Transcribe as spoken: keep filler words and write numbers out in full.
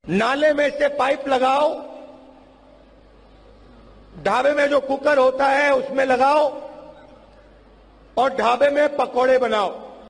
नाले में से पाइप लगाओ, ढाबे में जो कुकर होता है उसमें लगाओ और ढाबे में पकौड़े बनाओ।